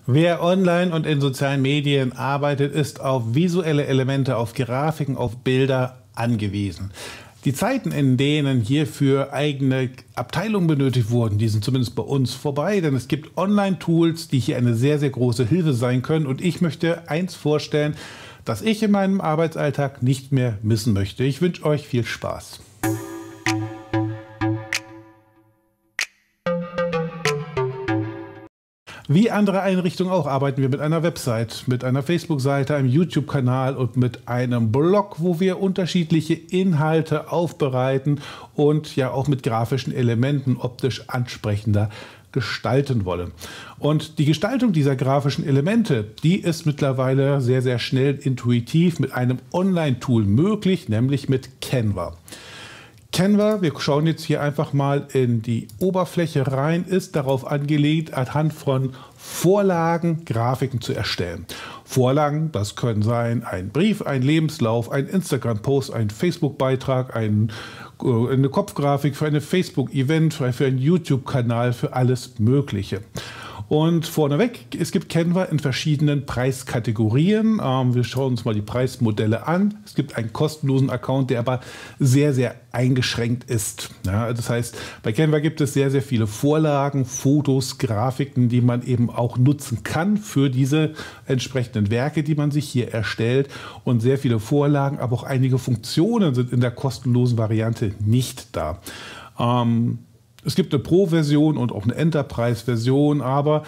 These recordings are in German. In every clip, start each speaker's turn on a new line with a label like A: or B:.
A: Wer online und in sozialen Medien arbeitet, ist auf visuelle Elemente, auf Grafiken, auf Bilder angewiesen. Die Zeiten, in denen hierfür eigene Abteilungen benötigt wurden, die sind zumindest bei uns vorbei, denn es gibt Online-Tools, die hier eine sehr, sehr große Hilfe sein können. Und ich möchte eins vorstellen, das ich in meinem Arbeitsalltag nicht mehr missen möchte. Ich wünsche euch viel Spaß. Wie andere Einrichtungen auch arbeiten wir mit einer Website, mit einer Facebook-Seite, einem YouTube-Kanal und mit einem Blog, wo wir unterschiedliche Inhalte aufbereiten und ja auch mit grafischen Elementen optisch ansprechender gestalten wollen. Und die Gestaltung dieser grafischen Elemente, die ist mittlerweile sehr, sehr schnell intuitiv mit einem Online-Tool möglich, nämlich mit Canva. Canva, wir schauen jetzt hier einfach mal in die Oberfläche rein, ist darauf angelegt, anhand von Vorlagen Grafiken zu erstellen. Vorlagen, das können sein ein Brief, ein Lebenslauf, ein Instagram-Post, ein Facebook-Beitrag, eine Kopfgrafik für ein Facebook-Event, für einen YouTube-Kanal, für alles Mögliche. Und vorneweg, es gibt Canva in verschiedenen Preiskategorien. Wir schauen uns mal die Preismodelle an. Es gibt einen kostenlosen Account, der aber sehr, sehr eingeschränkt ist. Ja, das heißt, bei Canva gibt es sehr, sehr viele Vorlagen, Fotos, Grafiken, die man eben auch nutzen kann für diese entsprechenden Werke, die man sich hier erstellt. Und sehr viele Vorlagen, aber auch einige Funktionen sind in der kostenlosen Variante nicht da. Es gibt eine Pro-Version und auch eine Enterprise-Version, aber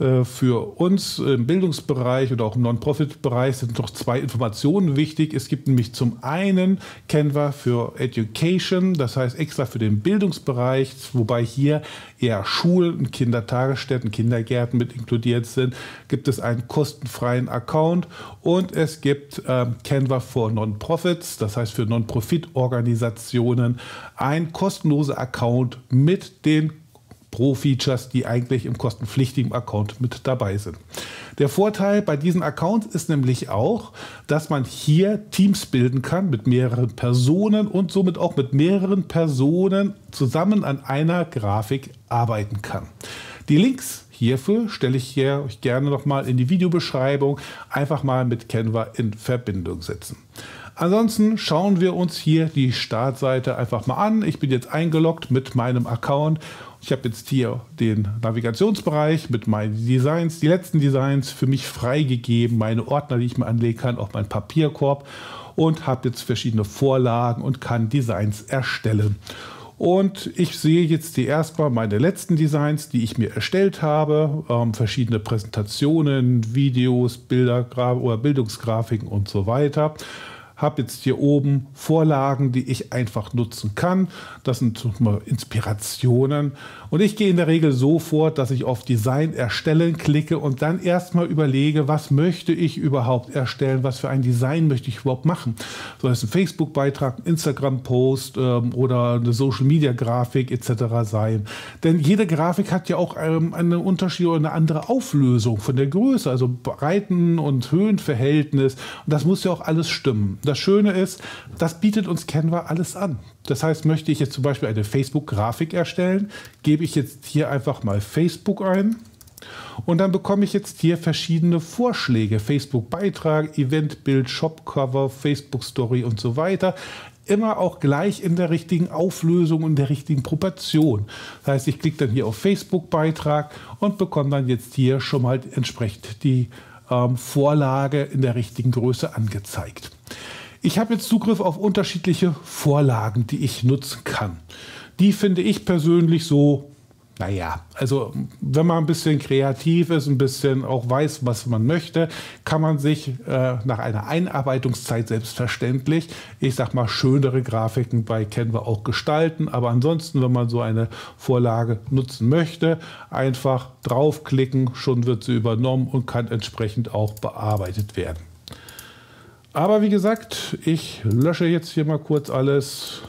A: für uns im Bildungsbereich oder auch im Non-Profit-Bereich sind noch zwei Informationen wichtig. Es gibt nämlich zum einen Canva für Education, das heißt extra für den Bildungsbereich, wobei hier eher Schulen, Kindertagesstätten, Kindergärten mit inkludiert sind, gibt es einen kostenfreien Account und es gibt Canva for Non-Profits, das heißt für Non-Profit-Organisationen, ein kostenloser Account mit den Pro-Features, die eigentlich im kostenpflichtigen Account mit dabei sind. Der Vorteil bei diesen Accounts ist nämlich auch, dass man hier Teams bilden kann mit mehreren Personen und somit auch mit mehreren Personen zusammen an einer Grafik arbeiten kann. Die Links hierfür stelle ich hier euch gerne nochmal in die Videobeschreibung, einfach mal mit Canva in Verbindung setzen. Ansonsten schauen wir uns hier die Startseite einfach mal an. Ich bin jetzt eingeloggt mit meinem Account. Ich habe jetzt hier den Navigationsbereich mit meinen Designs, die letzten Designs für mich freigegeben, meine Ordner, die ich mir anlegen kann, auch meinen Papierkorb und habe jetzt verschiedene Vorlagen und kann Designs erstellen. Und ich sehe jetzt hier erstmal meine letzten Designs, die ich mir erstellt habe, verschiedene Präsentationen, Videos, Bilder oder Bildungsgrafiken und so weiter. Habe jetzt hier oben Vorlagen, die ich einfach nutzen kann. Das sind Inspirationen. Und ich gehe in der Regel so vor, dass ich auf Design erstellen klicke und dann erstmal überlege, was möchte ich überhaupt erstellen, was für ein Design möchte ich überhaupt machen. Soll es ein Facebook-Beitrag, ein Instagram-Post oder eine Social-Media-Grafik etc. sein. Denn jede Grafik hat ja auch einen Unterschied oder eine andere Auflösung von der Größe, also Breiten- und Höhenverhältnis. Und das muss ja auch alles stimmen. Das Schöne ist, das bietet uns Canva alles an. Das heißt, möchte ich jetzt zum Beispiel eine Facebook-Grafik erstellen, gebe ich jetzt hier einfach mal Facebook ein und dann bekomme ich jetzt hier verschiedene Vorschläge. Facebook-Beitrag, Eventbild, Shopcover, Facebook-Story und so weiter. Immer auch gleich in der richtigen Auflösung und der richtigen Proportion. Das heißt, ich klicke dann hier auf Facebook-Beitrag und bekomme dann jetzt hier schon mal entsprechend die Vorlage in der richtigen Größe angezeigt. Ich habe jetzt Zugriff auf unterschiedliche Vorlagen, die ich nutzen kann. Die finde ich persönlich so, naja, also wenn man ein bisschen kreativ ist, ein bisschen auch weiß, was man möchte, kann man sich nach einer Einarbeitungszeit selbstverständlich, ich sag mal, schönere Grafiken bei Canva auch gestalten. Aber ansonsten, wenn man so eine Vorlage nutzen möchte, einfach draufklicken, schon wird sie übernommen und kann entsprechend auch bearbeitet werden. Aber wie gesagt, ich lösche jetzt hier mal kurz alles.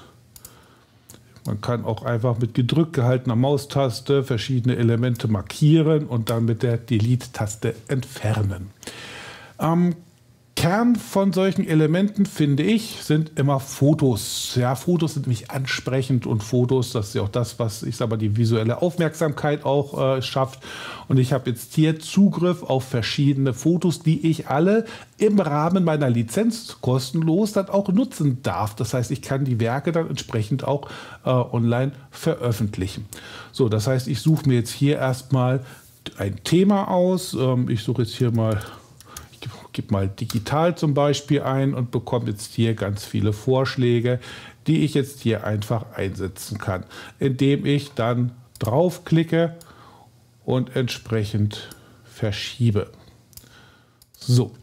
A: Man kann auch einfach mit gedrückt gehaltener Maustaste verschiedene Elemente markieren und dann mit der Delete-Taste entfernen. Kern von solchen Elementen, finde ich, sind immer Fotos. Ja, Fotos sind nämlich ansprechend und Fotos, das ist ja auch das, was ich sage mal, die visuelle Aufmerksamkeit auch schafft. Und ich habe jetzt hier Zugriff auf verschiedene Fotos, die ich alle im Rahmen meiner Lizenz kostenlos dann auch nutzen darf. Das heißt, ich kann die Werke dann entsprechend auch online veröffentlichen. So, das heißt, ich suche mir jetzt hier erstmal ein Thema aus. Ich suche jetzt hier mal, gebe mal digital zum Beispiel ein und bekomme jetzt hier ganz viele Vorschläge, die ich jetzt hier einfach einsetzen kann, indem ich dann draufklicke und entsprechend verschiebe. So.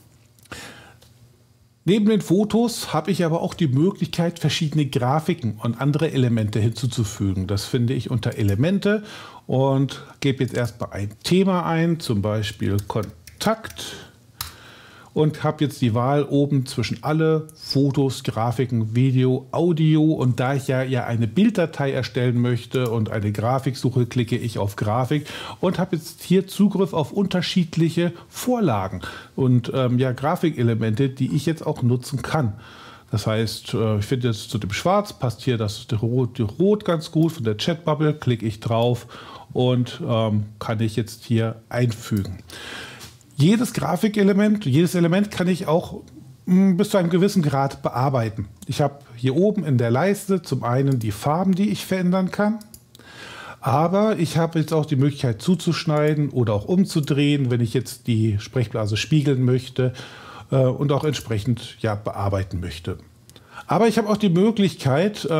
A: Neben den Fotos habe ich aber auch die Möglichkeit, verschiedene Grafiken und andere Elemente hinzuzufügen. Das finde ich unter Elemente und gebe jetzt erstmal ein Thema ein, zum Beispiel Kontakt. Und habe jetzt die Wahl oben zwischen alle Fotos, Grafiken, Video, Audio. Und da ich ja eine Bilddatei erstellen möchte und eine Grafik suche, klicke ich auf Grafik und habe jetzt hier Zugriff auf unterschiedliche Vorlagen und Grafikelemente, die ich jetzt auch nutzen kann. Das heißt, ich finde jetzt zu dem Schwarz passt hier das Rot ganz gut von der Chatbubble. Klicke ich drauf und kann ich jetzt hier einfügen. Jedes Grafikelement, jedes Element kann ich auch bis zu einem gewissen Grad bearbeiten. Ich habe hier oben in der Leiste zum einen die Farben, die ich verändern kann. Aber ich habe jetzt auch die Möglichkeit zuzuschneiden oder auch umzudrehen, wenn ich jetzt die Sprechblase spiegeln möchte und auch entsprechend bearbeiten möchte. Aber ich habe auch die Möglichkeit,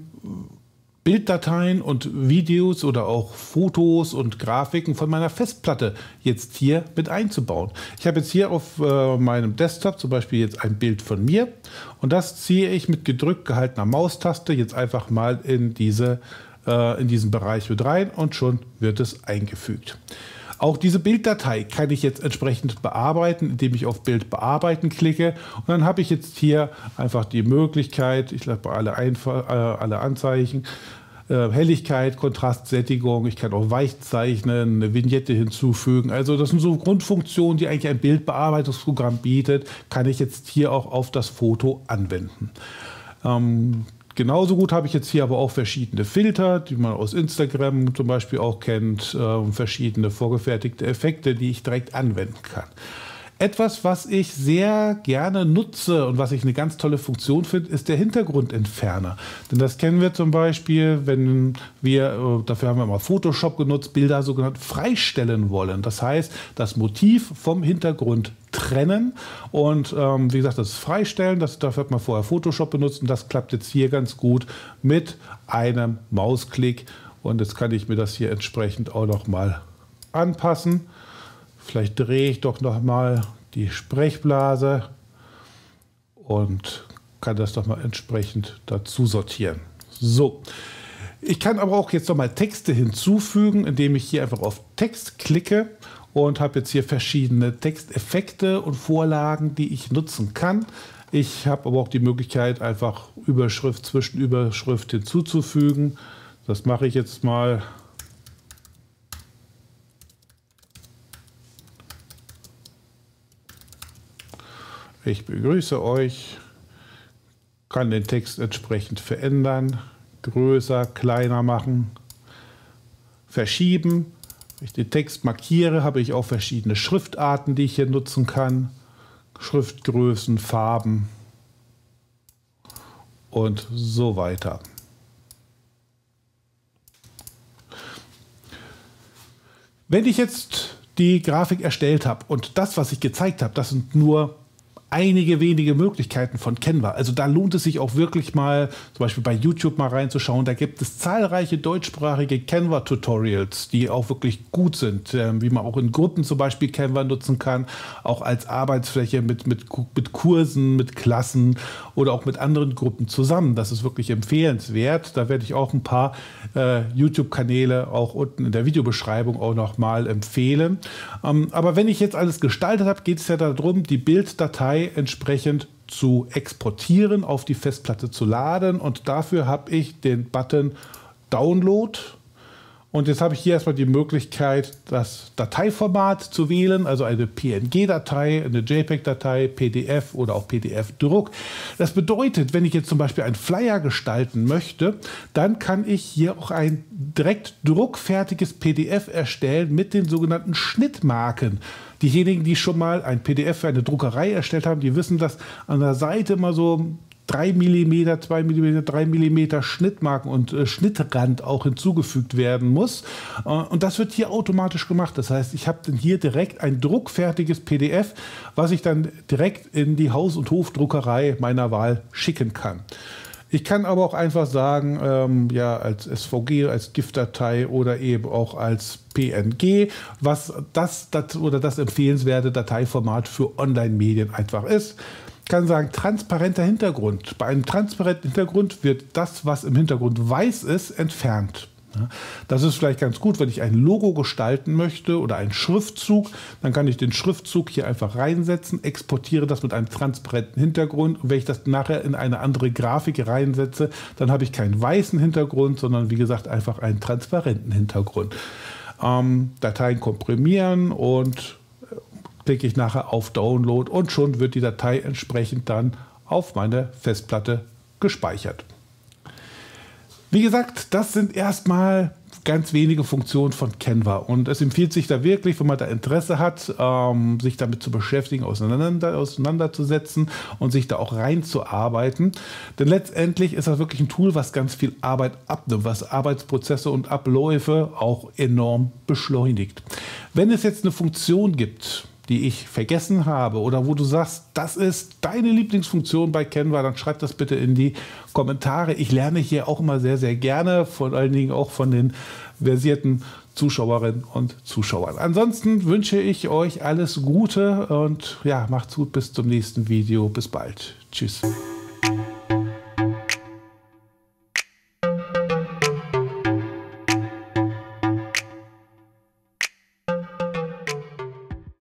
A: Bilddateien und Videos oder auch Fotos und Grafiken von meiner Festplatte jetzt hier mit einzubauen. Ich habe jetzt hier auf meinem Desktop zum Beispiel jetzt ein Bild von mir und das ziehe ich mit gedrückt gehaltener Maustaste jetzt einfach mal in diesen Bereich mit rein und schon wird es eingefügt. Auch diese Bilddatei kann ich jetzt entsprechend bearbeiten, indem ich auf Bild bearbeiten klicke. Und dann habe ich jetzt hier einfach die Möglichkeit, ich lasse mal alle Anzeichen, Helligkeit, Kontrast, Sättigung, ich kann auch weich zeichnen, eine Vignette hinzufügen. Also das sind so Grundfunktionen, die eigentlich ein Bildbearbeitungsprogramm bietet, kann ich jetzt hier auch auf das Foto anwenden. Genauso gut habe ich jetzt hier aber auch verschiedene Filter, die man aus Instagram zum Beispiel auch kennt, verschiedene vorgefertigte Effekte, die ich direkt anwenden kann. Etwas, was ich sehr gerne nutze und was ich eine ganz tolle Funktion finde, ist der Hintergrundentferner. Denn das kennen wir zum Beispiel, wenn wir, dafür haben wir mal Photoshop genutzt, Bilder sogenannt freistellen wollen. Das heißt, das Motiv vom Hintergrund trennen und wie gesagt, das Freistellen, dafür hat man vorher Photoshop benutzt und das klappt jetzt hier ganz gut mit einem Mausklick. Und jetzt kann ich mir das hier entsprechend auch noch mal anpassen. Vielleicht drehe ich doch noch mal die Sprechblase und kann das noch mal entsprechend dazu sortieren. So, ich kann aber auch jetzt noch mal Texte hinzufügen, indem ich hier einfach auf Text klicke und habe jetzt hier verschiedene Texteffekte und Vorlagen, die ich nutzen kann. Ich habe aber auch die Möglichkeit, einfach Überschrift, Zwischenüberschrift hinzuzufügen. Das mache ich jetzt mal. Ich begrüße euch, kann den Text entsprechend verändern, größer, kleiner machen, verschieben. Wenn ich den Text markiere, habe ich auch verschiedene Schriftarten, die ich hier nutzen kann. Schriftgrößen, Farben und so weiter. Wenn ich jetzt die Grafik erstellt habe und das, was ich gezeigt habe, das sind nur einige wenige Möglichkeiten von Canva. Also da lohnt es sich auch wirklich mal, zum Beispiel bei YouTube mal reinzuschauen. Da gibt es zahlreiche deutschsprachige Canva-Tutorials, die auch wirklich gut sind, wie man auch in Gruppen zum Beispiel Canva nutzen kann, auch als Arbeitsfläche mit Kursen, mit Klassen oder auch mit anderen Gruppen zusammen. Das ist wirklich empfehlenswert. Da werde ich auch ein paar YouTube-Kanäle auch unten in der Videobeschreibung auch noch mal empfehlen. Aber wenn ich jetzt alles gestaltet habe, geht es ja darum, die Bilddatei entsprechend zu exportieren, auf die Festplatte zu laden und dafür habe ich den Button Download Und jetzt habe ich hier erstmal die Möglichkeit, das Dateiformat zu wählen, also eine PNG-Datei, eine JPEG-Datei, PDF oder auch PDF-Druck. Das bedeutet, wenn ich jetzt zum Beispiel einen Flyer gestalten möchte, dann kann ich hier auch ein direkt druckfertiges PDF erstellen mit den sogenannten Schnittmarken. Diejenigen, die schon mal ein PDF für eine Druckerei erstellt haben, die wissen, dass an der Seite immer so 3 mm, 2 mm, 3 mm Schnittmarken und Schnittrand auch hinzugefügt werden muss. Und das wird hier automatisch gemacht. Das heißt, ich habe dann hier direkt ein druckfertiges PDF, was ich dann direkt in die Haus- und Hofdruckerei meiner Wahl schicken kann. Ich kann aber auch einfach sagen, ja, als SVG, als GIF-Datei oder eben auch als PNG, was das empfehlenswerte Dateiformat für Online-Medien einfach ist. Ich kann sagen, transparenter Hintergrund. Bei einem transparenten Hintergrund wird das, was im Hintergrund weiß ist, entfernt. Das ist vielleicht ganz gut, wenn ich ein Logo gestalten möchte oder einen Schriftzug, dann kann ich den Schriftzug hier einfach reinsetzen, exportiere das mit einem transparenten Hintergrund und wenn ich das nachher in eine andere Grafik reinsetze, dann habe ich keinen weißen Hintergrund, sondern wie gesagt einfach einen transparenten Hintergrund. Dateien komprimieren und klicke ich nachher auf Download und schon wird die Datei entsprechend dann auf meine Festplatte gespeichert. Wie gesagt, das sind erstmal ganz wenige Funktionen von Canva und es empfiehlt sich da wirklich, wenn man da Interesse hat, sich damit zu beschäftigen, auseinanderzusetzen und sich da auch reinzuarbeiten. Denn letztendlich ist das wirklich ein Tool, was ganz viel Arbeit abnimmt, was Arbeitsprozesse und Abläufe auch enorm beschleunigt. Wenn es jetzt eine Funktion gibt, die ich vergessen habe oder wo du sagst, das ist deine Lieblingsfunktion bei Canva, dann schreib das bitte in die Kommentare. Ich lerne hier auch immer sehr, sehr gerne, vor allen Dingen auch von den versierten Zuschauerinnen und Zuschauern. Ansonsten wünsche ich euch alles Gute und ja, macht's gut, bis zum nächsten Video. Bis bald. Tschüss.